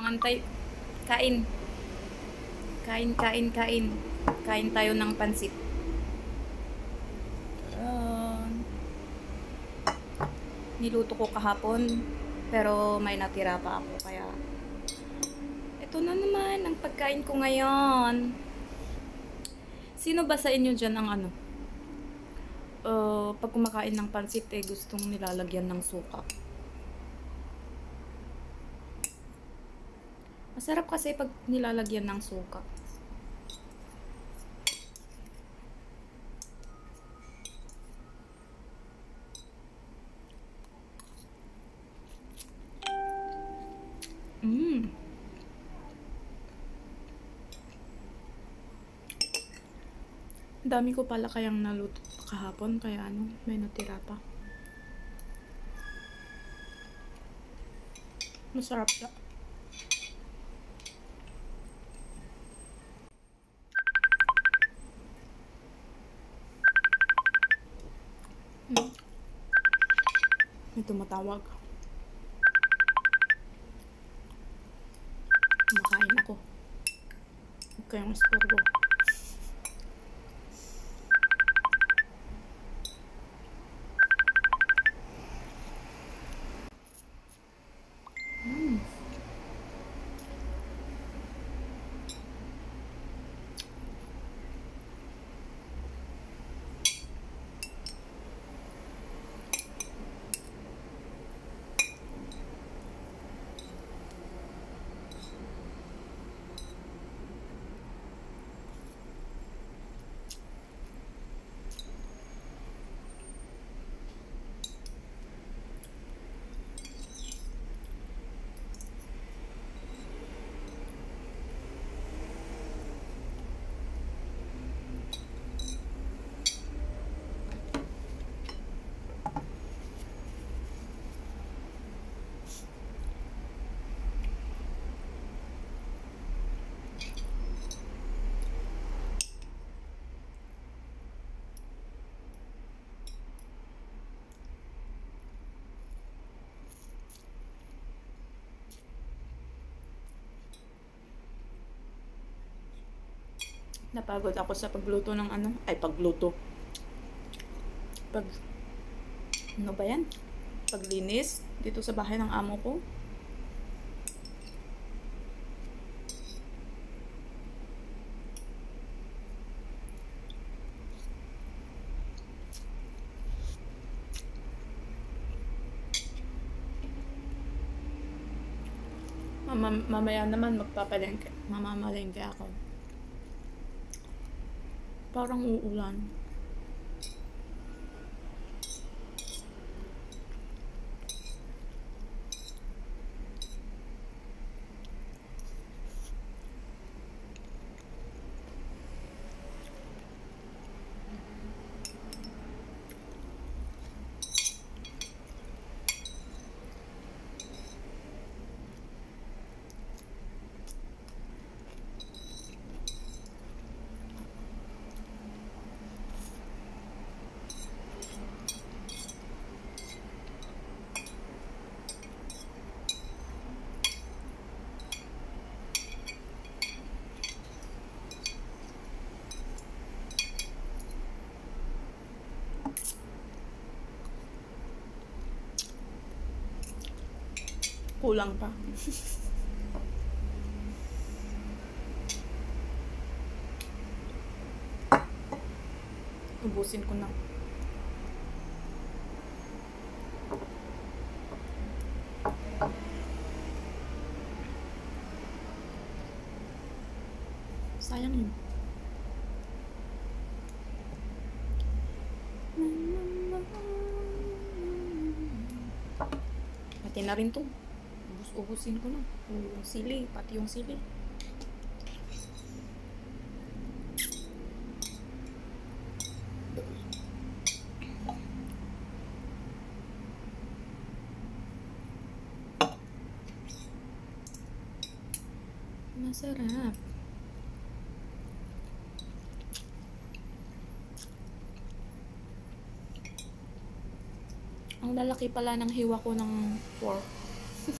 Mangantay. Kain. Kain, kain, kain. Kain tayo ng pansit. Niluto ko kahapon. Pero may natira pa ako. Kaya ito na naman ang pagkain ko ngayon. Sino ba sa inyo dyan ang ano? Pag kumakain ng pansit gustong nilalagyan ng suka. Masarap kasi pag nilalagyan ng suka. Dami ko pala kayang naluto kahapon, kaya ano, may natira pa. Masarap siya. May tumatawag. Kumakain ako. Huwag kayong istorbo. Napagod ako sa pagluto ng ano. Ano ba yan? Paglinis dito sa bahay ng amo ko. Mamaya naman mamamalengke ako. Parang uulan. Kulang pa. Ubusin ko na. Sayang yun. Pati na rin to. Ubusin ko na. Yung sili, pati yung sili. Masarap. Ang lalaki pala ng hiwa ko ng pork.